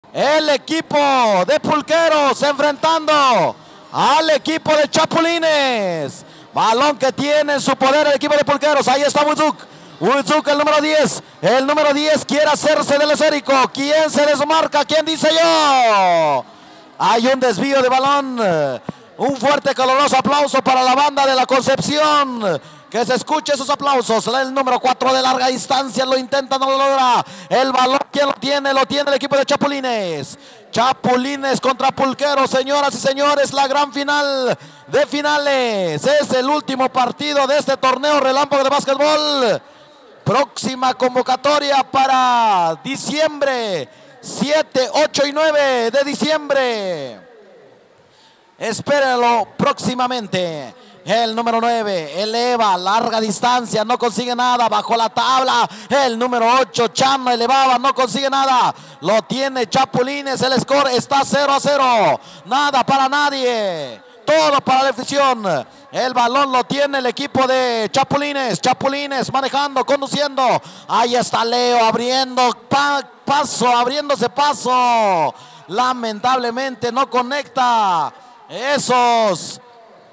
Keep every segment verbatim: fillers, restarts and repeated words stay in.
el equipo de Pulqueros enfrentando al equipo de Chapulines. Balón que tiene en su poder el equipo de Pulqueros. Ahí está Wuzuk. Wuzuk, el número diez. El número diez quiere hacerse del esférico. ¿Quién se desmarca? ¿Quién dice yo? Hay un desvío de balón. Un fuerte, caloroso aplauso para la banda de la Concepción. Que se escuche esos aplausos. El número cuatro de larga distancia lo intenta, no lo logra. El balón, ¿quién lo tiene? Lo tiene el equipo de Chapulines. Chapulines contra Pulqueros, señoras y señores. La gran final de finales. Es el último partido de este torneo relámpago de básquetbol. Próxima convocatoria para diciembre. siete, ocho y nueve de diciembre. Espérenlo próximamente. El número nueve eleva larga distancia, no consigue nada, bajo la tabla. El número ocho Chama elevaba, no consigue nada. Lo tiene Chapulines, el score está cero a cero. Nada para nadie, todo para la afición. El balón lo tiene el equipo de Chapulines. Chapulines manejando, conduciendo. Ahí está Leo abriendo pa paso, abriéndose paso. Lamentablemente no conecta esos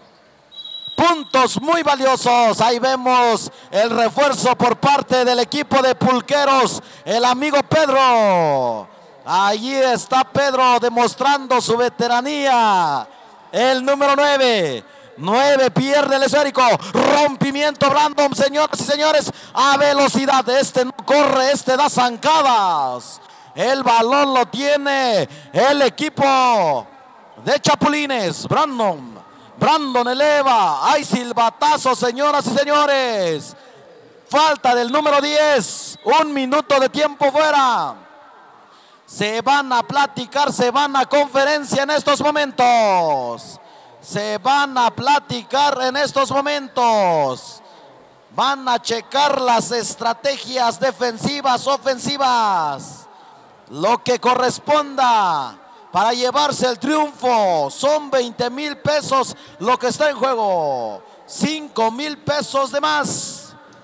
puntos muy valiosos. Ahí vemos el refuerzo por parte del equipo de Pulqueros, el amigo Pedro. Allí está Pedro demostrando su veteranía. El número nueve. nueve pierde el esférico. Rompimiento Brandon, señoras y señores. A velocidad. Este no corre, este da zancadas. El balón lo tiene el equipo de Chapulines. Brandon. Brandon eleva. Hay silbatazo, señoras y señores. Falta del número diez. Un minuto de tiempo fuera. Se van a platicar, se van a conferencia en estos momentos. Se van a platicar en estos momentos. Van a checar las estrategias defensivas, ofensivas. Lo que corresponda para llevarse el triunfo. Son veinte mil pesos lo que está en juego. cinco mil pesos de más.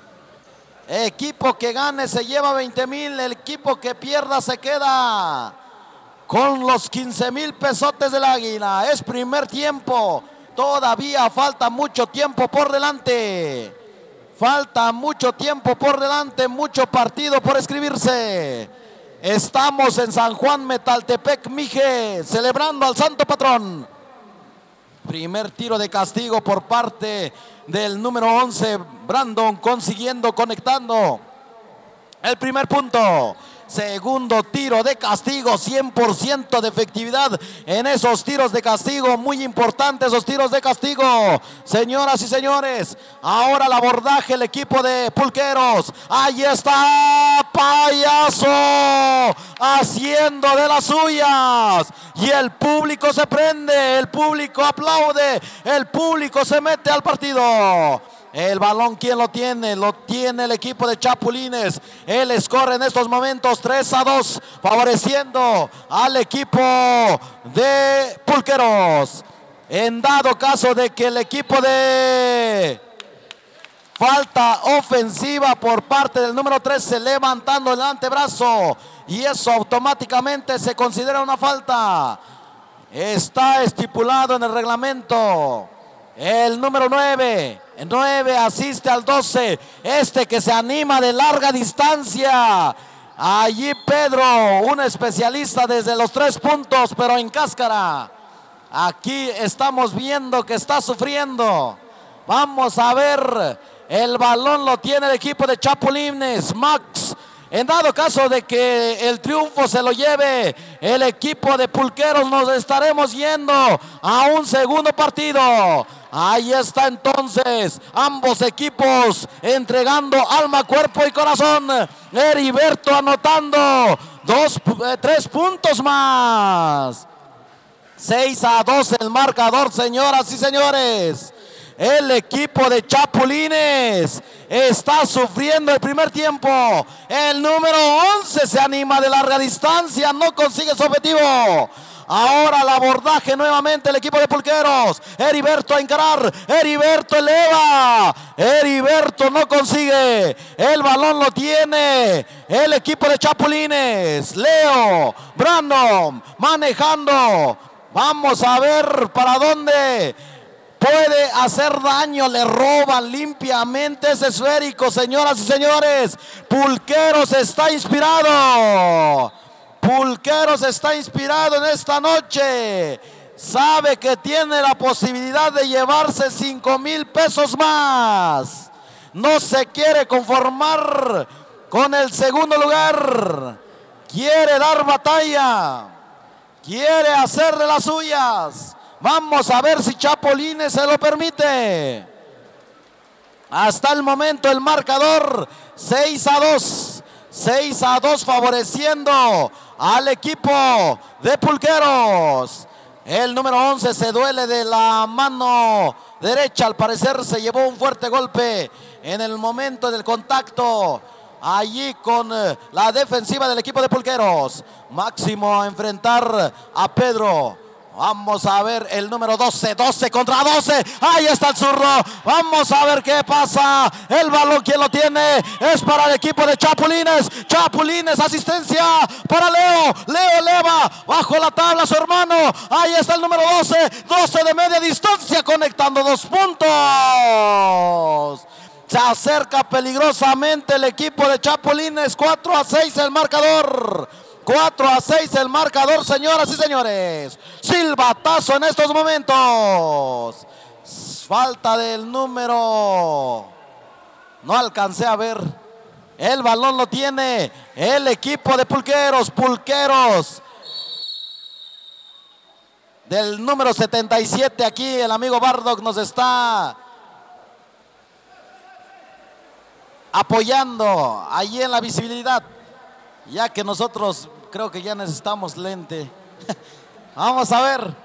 Equipo que gane se lleva veinte mil. El equipo que pierda se queda con los quince mil pesotes del Águila. Es primer tiempo. Todavía falta mucho tiempo por delante. Falta mucho tiempo por delante. Mucho partido por escribirse. Estamos en San Juan Metaltepec, Mije, celebrando al santo patrón. Primer tiro de castigo por parte del número once, Brandon, consiguiendo, conectando el primer punto. Segundo tiro de castigo, cien por ciento de efectividad en esos tiros de castigo. Muy importantes esos tiros de castigo, señoras y señores. Ahora el abordaje, el equipo de Pulqueros. Ahí está Payaso haciendo de las suyas. Y el público se prende, el público aplaude, el público se mete al partido. El balón, ¿quién lo tiene? Lo tiene el equipo de Chapulines. El score en estos momentos tres a dos, favoreciendo al equipo de Pulqueros. En dado caso de que el equipo de falta ofensiva por parte del número trece, levantando el antebrazo, y eso automáticamente se considera una falta. Está estipulado en el reglamento. El número nueve, nueve asiste al doce, este que se anima de larga distancia. Allí Pedro, un especialista desde los tres puntos, pero en cáscara. Aquí estamos viendo que está sufriendo. Vamos a ver, el balón lo tiene el equipo de Chapulines. Max, en dado caso de que el triunfo se lo lleve el equipo de Pulqueros, nos estaremos yendo a un segundo partido. Ahí está entonces ambos equipos entregando alma, cuerpo y corazón. Heriberto anotando dos, eh, tres puntos más. seis a dos el marcador, señoras y señores. El equipo de Chapulines está sufriendo el primer tiempo. El número once se anima de larga distancia, no consigue su objetivo. Ahora el abordaje nuevamente el equipo de Pulqueros. Heriberto a encarar. Heriberto eleva. Heriberto no consigue. El balón lo tiene el equipo de Chapulines. Leo Brandon manejando. Vamos a ver para dónde puede hacer daño. Le roban limpiamente ese esférico, señoras y señores. Pulqueros está inspirado. Pulqueros está inspirado en esta noche. Sabe que tiene la posibilidad de llevarse cinco mil pesos más. No se quiere conformar con el segundo lugar. Quiere dar batalla. Quiere hacer de las suyas. Vamos a ver si Chapulines se lo permite. Hasta el momento el marcador seis a dos. seis a dos favoreciendo al equipo de Pulqueros. El número once se duele de la mano derecha. Al parecer se llevó un fuerte golpe en el momento del contacto. Allí con la defensiva del equipo de Pulqueros. Máximo a enfrentar a Pedro. Vamos a ver el número doce, doce contra doce. Ahí está el zurdo. Vamos a ver qué pasa. El balón, quien lo tiene, es para el equipo de Chapulines. Chapulines, asistencia para Leo. Leo eleva bajo la tabla a su hermano. Ahí está el número doce. doce de media distancia, conectando dos puntos. Se acerca peligrosamente el equipo de Chapulines. cuatro a seis el marcador. cuatro a seis el marcador, señoras y señores. Silbatazo en estos momentos. Falta del número. No alcancé a ver. El balón lo tiene el equipo de Pulqueros. Pulqueros. Del número setenta y siete aquí el amigo Bardock nos está apoyando allí en la visibilidad. Ya que nosotros creo que ya necesitamos lente. Vamos a ver.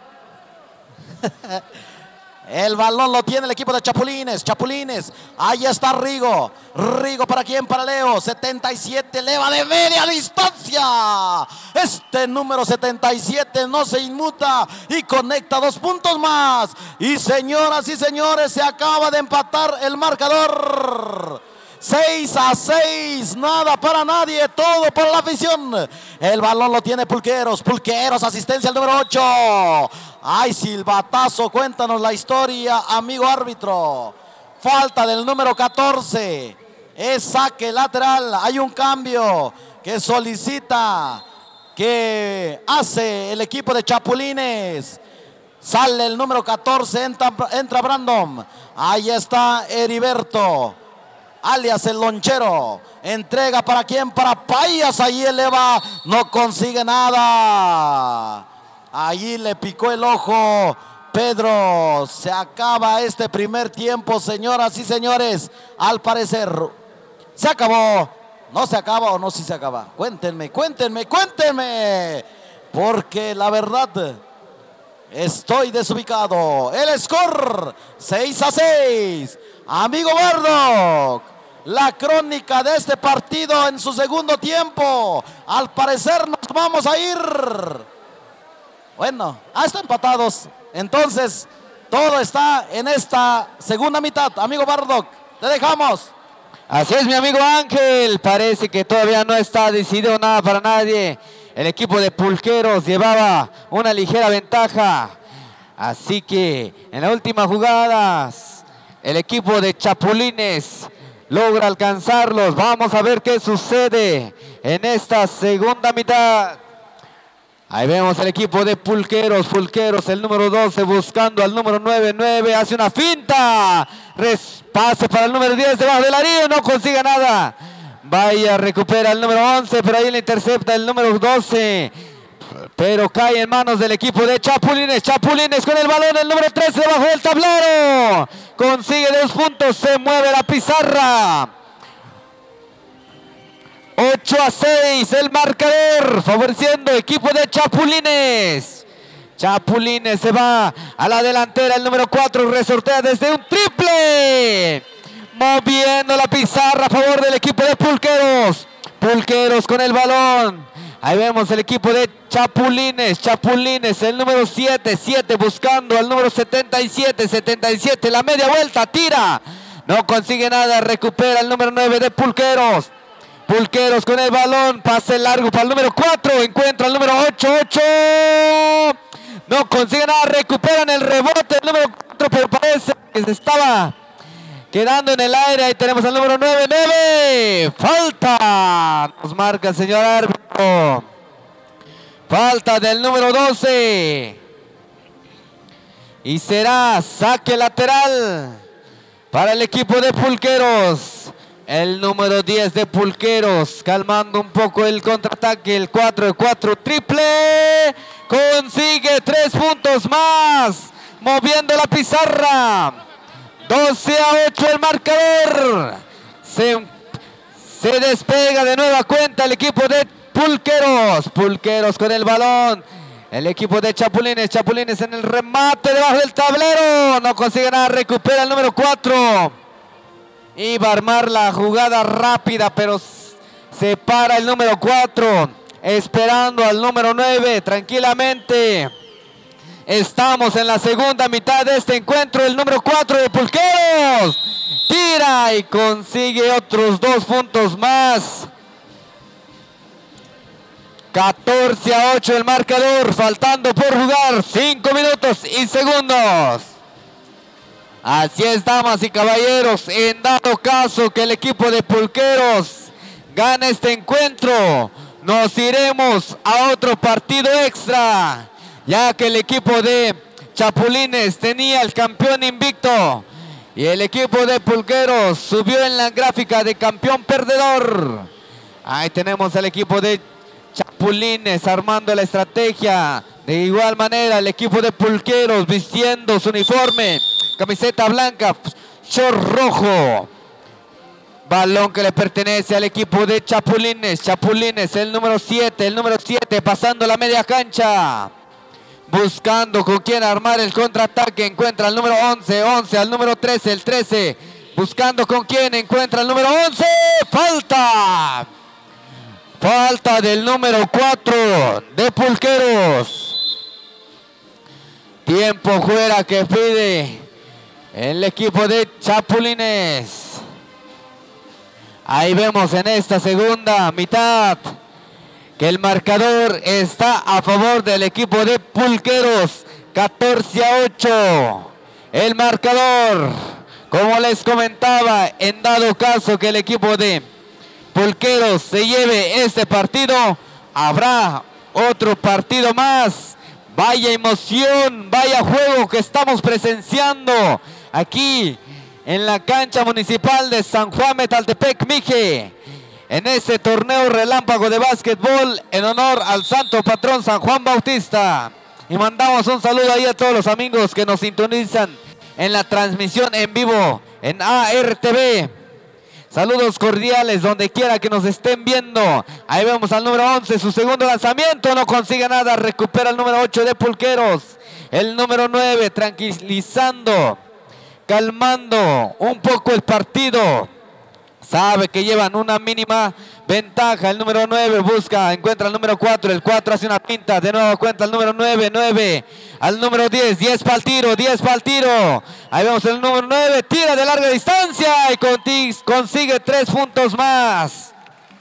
El balón lo tiene el equipo de Chapulines. Chapulines. Ahí está Rigo. Rigo para quién, para Leo. setenta y siete, eleva de media distancia. Este número setenta y siete no se inmuta y conecta dos puntos más. Y señoras y señores, se acaba de empatar el marcador. seis a seis, nada para nadie, todo por la afición. El balón lo tiene Pulqueros. Pulqueros, asistencia al número ocho. Ay, silbatazo, cuéntanos la historia, amigo árbitro. Falta del número catorce. Es saque lateral. Hay un cambio que solicita, que hace el equipo de Chapulines. Sale el número catorce, entra, entra Brandon. Ahí está Heriberto, alias el lonchero. Entrega para quién, para Payas. Allí eleva, no consigue nada. Allí le picó el ojo Pedro. Se acaba este primer tiempo, señoras y señores. Al parecer se acabó. No se acaba o no, si se acaba. Cuéntenme, cuéntenme, cuéntenme. Porque la verdad estoy desubicado. El score seis a seis. Amigo Bardock, la crónica de este partido en su segundo tiempo. Al parecer nos vamos a ir. Bueno, hasta empatados. Entonces, todo está en esta segunda mitad. Amigo Bardock, te dejamos. Así es, mi amigo Ángel. Parece que todavía no está decidido nada para nadie. El equipo de Pulqueros llevaba una ligera ventaja. Así que en la última jugada el equipo de Chapulines logra alcanzarlos. Vamos a ver qué sucede en esta segunda mitad. Ahí vemos el equipo de Pulqueros. Pulqueros, el número doce, buscando al número nueve. nueve hace una finta. Pase para el número diez debajo del área. No consigue nada. Vaya, recupera el número once, pero ahí le intercepta el número doce. Pero cae en manos del equipo de Chapulines. Chapulines con el balón, el número trece debajo del tablero. Consigue dos puntos, se mueve la pizarra. ocho a seis el marcador, favoreciendo equipo de Chapulines. Chapulines se va a la delantera, el número cuatro resortea desde un triple. Moviendo la pizarra a favor del equipo de Pulqueros. Pulqueros con el balón. Ahí vemos el equipo de Chapulines. Chapulines, el número siete. siete buscando al número setenta y siete. setenta y siete, la media vuelta, tira. No consigue nada, recupera el número nueve de Pulqueros. Pulqueros con el balón, pase largo para el número cuatro. Encuentra el número ocho. ocho. No consigue nada, recuperan el rebote el número cuatro, pero parece que se estaba quedando en el aire. Ahí tenemos al número nueve. nueve. Falta. Nos marca el señor árbitro. Falta del número doce. Y será saque lateral para el equipo de Pulqueros. El número diez de Pulqueros calmando un poco el contraataque. El cuatro de cuatro triple. Consigue tres puntos más. Moviendo la pizarra. doce a ocho el marcador. Se, se despega de nueva cuenta el equipo de Pulqueros. Pulqueros con el balón. El equipo de Chapulines. Chapulines en el remate debajo del tablero. No consigue nada. Recupera el número cuatro. Iba a armar la jugada rápida, pero se para el número cuatro. Esperando al número nueve tranquilamente. Estamos en la segunda mitad de este encuentro. El número cuatro de Pulqueros tira y consigue otros dos puntos más. catorce a ocho el marcador, faltando por jugar cinco minutos y segundos. Así es, damas y caballeros, en dado caso que el equipo de Pulqueros gane este encuentro, nos iremos a otro partido extra, ya que el equipo de Chapulines tenía el campeón invicto y el equipo de Pulqueros subió en la gráfica de campeón perdedor. Ahí tenemos al equipo de Chapulines armando la estrategia. De igual manera el equipo de Pulqueros vistiendo su uniforme, camiseta blanca, short rojo. Balón que le pertenece al equipo de Chapulines. Chapulines, el número siete, el número siete pasando la media cancha. Buscando con quién armar el contraataque. Encuentra el número once, once al número trece, el trece. Buscando con quién encuentra el número once. Falta. Falta del número cuatro de Pulqueros. Tiempo fuera que pide el equipo de Chapulines. Ahí vemos en esta segunda mitad que el marcador está a favor del equipo de Pulqueros. catorce a ocho. El marcador, como les comentaba, en dado caso que el equipo de Pulqueros se lleve este partido, habrá otro partido más. Vaya emoción, vaya juego que estamos presenciando aquí en la cancha municipal de San Juan Metaltepec, Mije, en este torneo relámpago de básquetbol en honor al santo patrón San Juan Bautista. Y mandamos un saludo ahí a todos los amigos que nos sintonizan en la transmisión en vivo en A R T V. Saludos cordiales donde quiera que nos estén viendo. Ahí vemos al número once, su segundo lanzamiento, no consigue nada, recupera el número ocho de Pulqueros. El número nueve tranquilizando, calmando un poco el partido. Sabe que llevan una mínima ventaja. El número nueve busca, encuentra el número cuatro. El cuatro hace una pinta. De nuevo cuenta el número nueve. nueve al número diez. diez para el tiro. diez para el tiro. Ahí vemos el número nueve. Tira de larga distancia y consigue tres puntos más.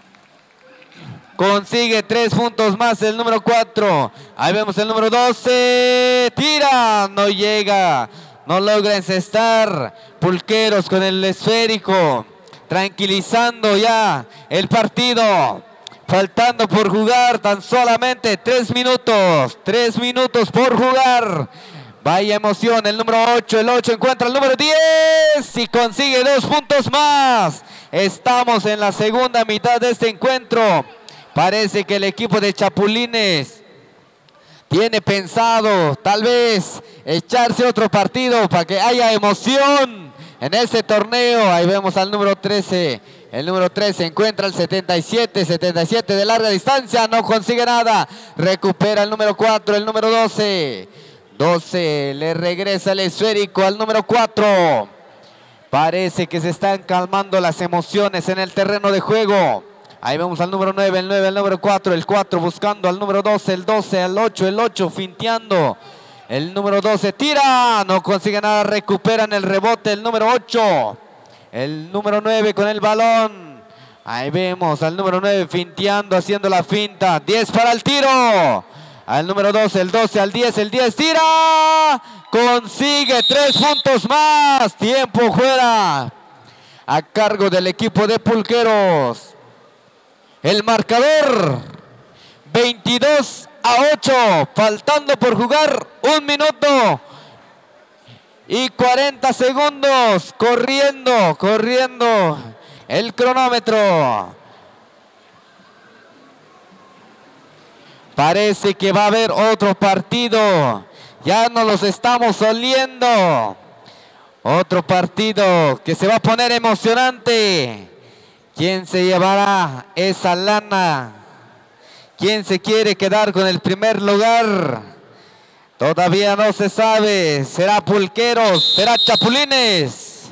Consigue tres puntos más el número cuatro. Ahí vemos el número doce. Tira. No llega. No logra encestar. Pulqueros con el esférico. Tranquilizando ya el partido. Faltando por jugar tan solamente tres minutos. Tres minutos por jugar. Vaya emoción. El número ocho. El ocho encuentra el número diez. Y consigue dos puntos más. Estamos en la segunda mitad de este encuentro. Parece que el equipo de Chapulines tiene pensado tal vez echarse otro partido para que haya emoción en este torneo. Ahí vemos al número trece. El número trece encuentra el setenta y siete. setenta y siete de larga distancia. No consigue nada. Recupera el número cuatro. El número doce. doce le regresa el esférico al número cuatro. Parece que se están calmando las emociones en el terreno de juego. Ahí vemos al número nueve, el nueve, el número cuatro, el cuatro buscando al número doce, el doce, al ocho, el ocho finteando. El número doce tira, no consigue nada, recuperan el rebote el número ocho. El número nueve con el balón. Ahí vemos al número nueve finteando, haciendo la finta. diez para el tiro. Al número doce, el doce, al diez, el diez tira. Consigue tres puntos más. Tiempo fuera. A cargo del equipo de Pulqueros. El marcador veintidós a ocho, faltando por jugar un minuto y cuarenta segundos, corriendo, corriendo el cronómetro. Parece que va a haber otro partido, ya nos los estamos oliendo. Otro partido que se va a poner emocionante. ¿Quién se llevará esa lana? ¿Quién se quiere quedar con el primer lugar? Todavía no se sabe. ¿Será Pulqueros? ¿Será Chapulines?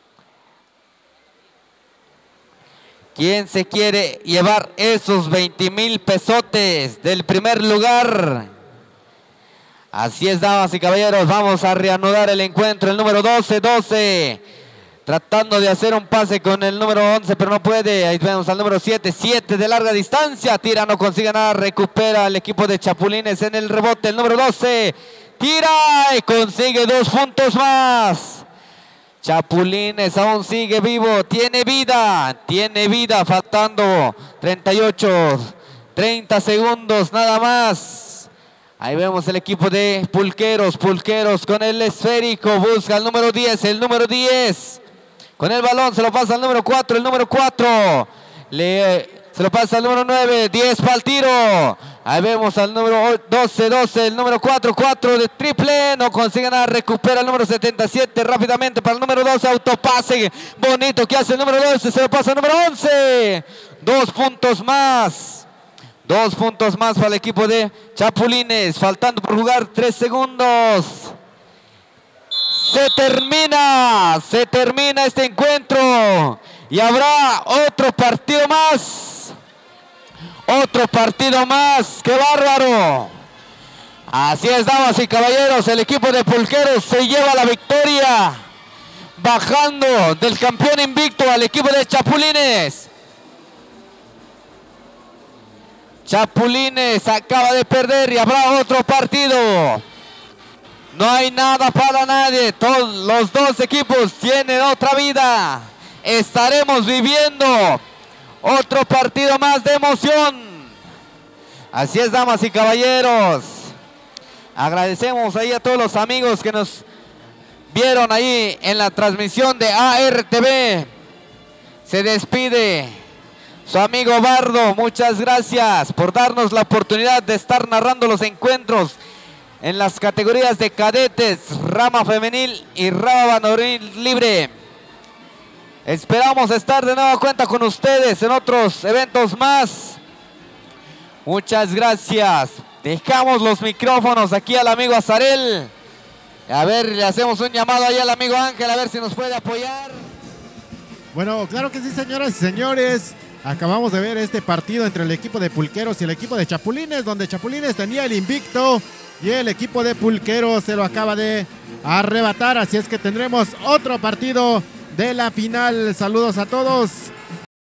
¿Quién se quiere llevar esos veinte mil pesotes del primer lugar? Así es, damas y caballeros. Vamos a reanudar el encuentro. El número doce, doce. Tratando de hacer un pase con el número once, pero no puede. Ahí vemos al número siete, siete de larga distancia. Tira, no consigue nada. Recupera el equipo de Chapulines en el rebote. El número doce tira y consigue dos puntos más. Chapulines aún sigue vivo. Tiene vida. Tiene vida. Faltando treinta y ocho, treinta segundos nada más. Ahí vemos el equipo de Pulqueros. Pulqueros con el esférico. Busca el número diez. El número diez. Con el balón se lo pasa al número cuatro, el número cuatro le, se lo pasa al número nueve, diez para el tiro. Ahí vemos al número doce, doce, el número cuatro, cuatro de triple, no consigue nada, recupera el número setenta y siete rápidamente para el número doce, autopase bonito que hace el número doce, se lo pasa al número once. Dos puntos más, dos puntos más para el equipo de Chapulines, faltando por jugar tres segundos. Se termina, se termina este encuentro y habrá otro partido más, otro partido más, ¡qué bárbaro! Así es, damas y caballeros, el equipo de Pulqueros se lleva la victoria, bajando del campeón invicto al equipo de Chapulines. Chapulines acaba de perder y habrá otro partido. No hay nada para nadie. Todos los dos equipos tienen otra vida. Estaremos viviendo otro partido más de emoción. Así es, damas y caballeros. Agradecemos ahí a todos los amigos que nos vieron ahí en la transmisión de A R T V. Se despide su amigo Bardo. Muchas gracias por darnos la oportunidad de estar narrando los encuentros en las categorías de cadetes, rama femenil y rama varonil libre. Esperamos estar de nueva cuenta con ustedes en otros eventos más. Muchas gracias. Dejamos los micrófonos aquí al amigo Azarel. A ver, le hacemos un llamado ahí al amigo Ángel, a ver si nos puede apoyar. Bueno, claro que sí, señoras y señores. Acabamos de ver este partido entre el equipo de Pulqueros y el equipo de Chapulines, donde Chapulines tenía el invicto y el equipo de Pulqueros se lo acaba de arrebatar. Así es que tendremos otro partido de la final. Saludos a todos.